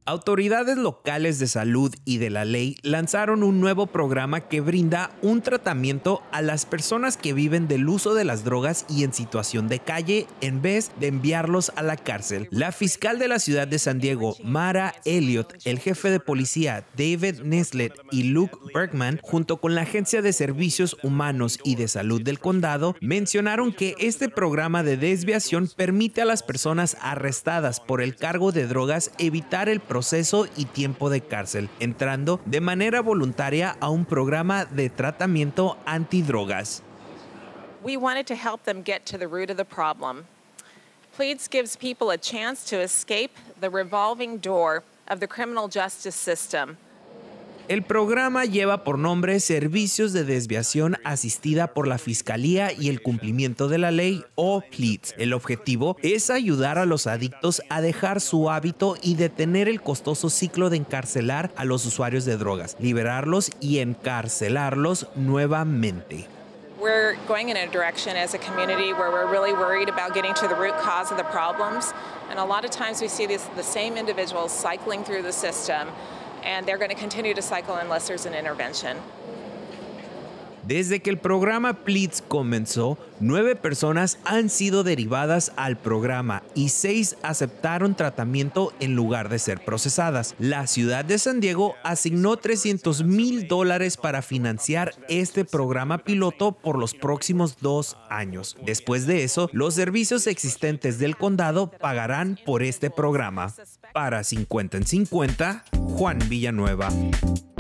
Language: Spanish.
Autoridades locales de salud y de la ley lanzaron un nuevo programa que brinda un tratamiento a las personas que viven del uso de las drogas y en situación de calle en vez de enviarlos a la cárcel. La fiscal de la ciudad de San Diego, Mara Elliott, el jefe de policía David Neslet y Luke Bergman, junto con la Agencia de Servicios Humanos y de Salud del condado, mencionaron que este programa de desviación permite a las personas arrestadas por el cargo de drogas evitar el proceso y tiempo de cárcel, entrando de manera voluntaria a un programa de tratamiento antidrogas. We wanted to help them get to the root of the problem. PLEADS gives people a chance to escape the revolving door of the criminal justice system. El programa lleva por nombre Servicios de Desviación Asistida por la Fiscalía y el Cumplimiento de la Ley, o PLEADS. El objetivo es ayudar a los adictos a dejar su hábito y detener el costoso ciclo de encarcelar a los usuarios de drogas, liberarlos y encarcelarlos nuevamente. We're going in a direction as a community where we're really worried about getting to the root cause of the problems. And a lot of times we see the same individuals cycling through the system, and they're going to continue to cycle unless there's an intervention. Desde que el programa PLEADS comenzó, 9 personas han sido derivadas al programa y 6 aceptaron tratamiento en lugar de ser procesadas. La ciudad de San Diego asignó $300,000 para financiar este programa piloto por los próximos 2 años. Después de eso, los servicios existentes del condado pagarán por este programa. Para 50 en 50, Juan Villanueva.